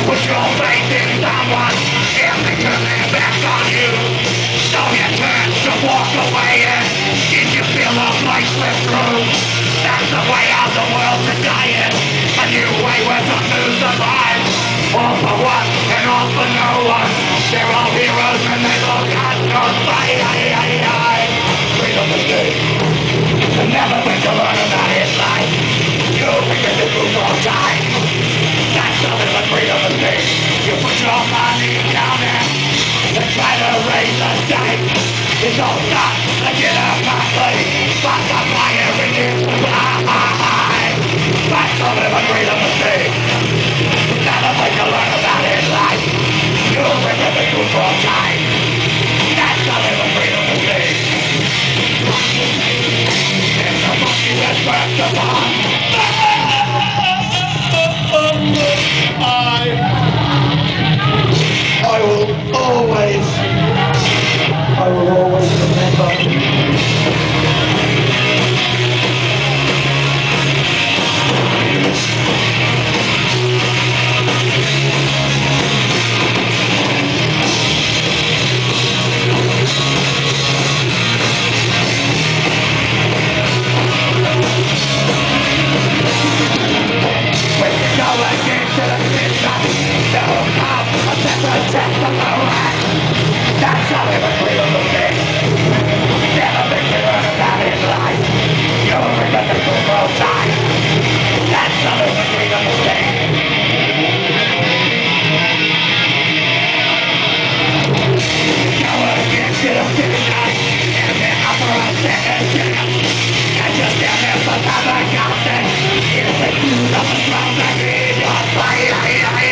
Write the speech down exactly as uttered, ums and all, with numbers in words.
Put your faith in someone if they turn their backs on you. So you turn to walk away and did you feel the light slip through? That's the way of the world today. A new way we're taught to survive. All for one and all for no one. They're all heroes and they all got no fight. Freedom is good. And never think to learn about it life. You forget the truth all time. That's something that freedom is big. You put your money down there and try to raise a stake. It's all done legitimately, but the fire begins to fly. That's something that freedom is big. Never think to learn about it life. You forget the truth all time. That's something that freedom is big. It's a monkey that's burnt upon. I, I will always, I will always remember. That's how every freedom will be. Never think you learn about it in life. You'll regret the truth all time. That's how every freedom will be. Go against it, I'm sitting night. And then after a second chance, and just down there for another constant. It's the truth of the strong that is your fight.